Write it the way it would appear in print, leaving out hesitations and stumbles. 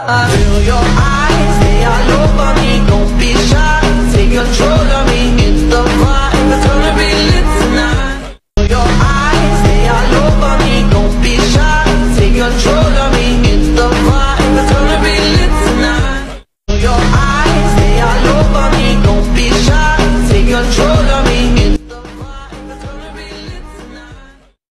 Feel your eyes, they all over me. Go